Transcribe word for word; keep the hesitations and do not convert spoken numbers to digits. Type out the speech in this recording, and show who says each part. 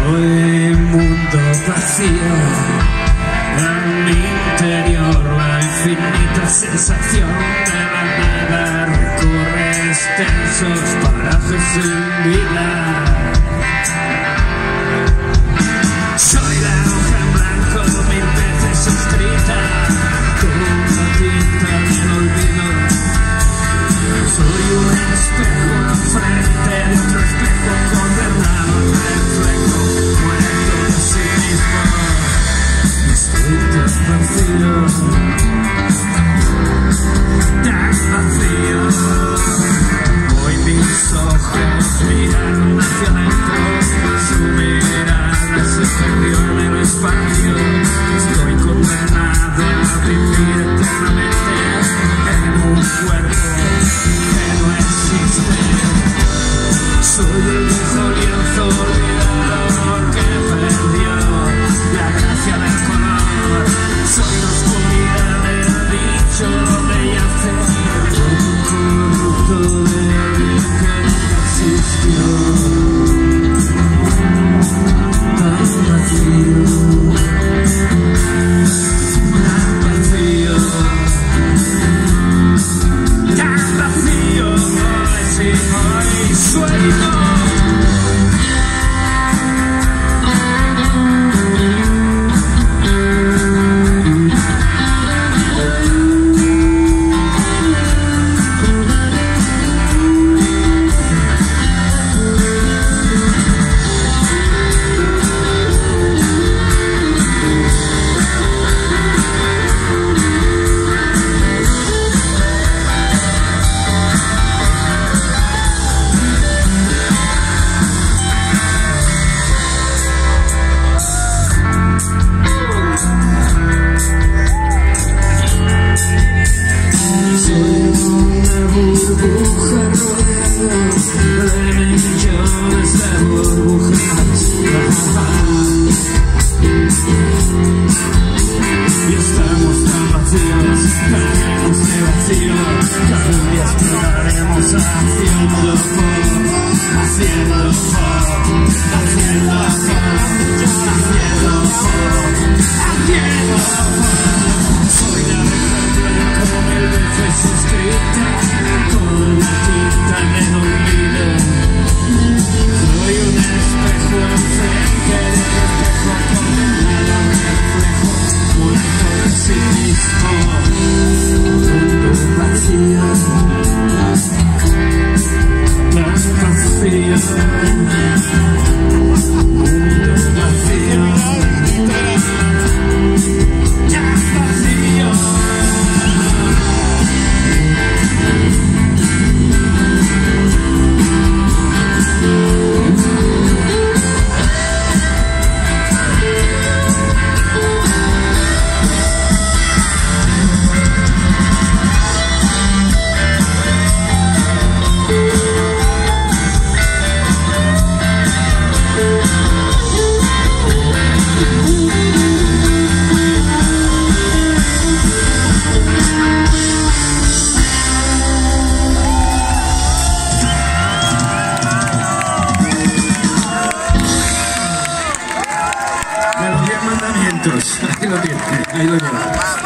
Speaker 1: Soy mundo vacío, en mi interior la infinita sensación de la nada recorre extensos parajes sin vida. Soy la hoja en blanco mil veces escrita con una tinta del olvido. Soy un espejo enfrente de otro espejo condenado al reflejo, muerto de sí mismo. Estoy tan vacío, tan vacío. Hoy mis ojos miraron hacia adentro, su mirada se perdió en el espacio. Estoy condenado a vivir eternamente en un cuerpo que no existe. Soy el viejo lienzo olvidado que perdió la gracia del color. Soy la oscuridad del dicho donde yace un corrupto de alguien que nunca existió. Tan vacío, tan vacío, tan vacío. Si hoy sueño.
Speaker 2: Ahí lo tiene, ahí lo lleva.